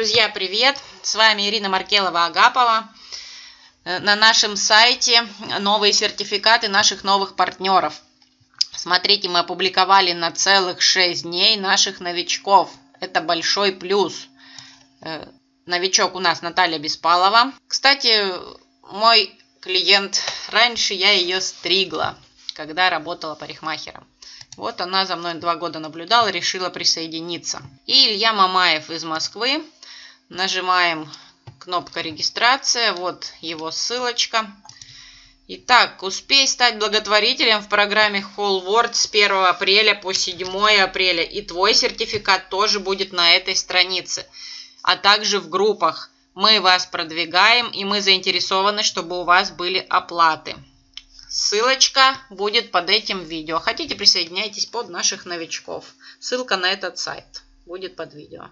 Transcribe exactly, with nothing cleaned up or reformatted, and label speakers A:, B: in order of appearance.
A: Друзья, привет! С вами Ирина Маркелова-Агапова. На нашем сайте новые сертификаты наших новых партнеров. Смотрите, мы опубликовали на целых шесть дней наших новичков. Это большой плюс. Новичок у нас Наталья Беспалова. Кстати, мой клиент, раньше я ее стригла, когда работала парикмахером. Вот она за мной два года наблюдала, решила присоединиться. И Илья Мамаев из Москвы. Нажимаем кнопка регистрация. Вот его ссылочка. Итак, успей стать благотворителем в программе Whole World с первого апреля по седьмое апреля. И твой сертификат тоже будет на этой странице. А также в группах. Мы вас продвигаем, и мы заинтересованы, чтобы у вас были оплаты. Ссылочка будет под этим видео. Хотите, присоединяйтесь под наших новичков. Ссылка на этот сайт будет под видео.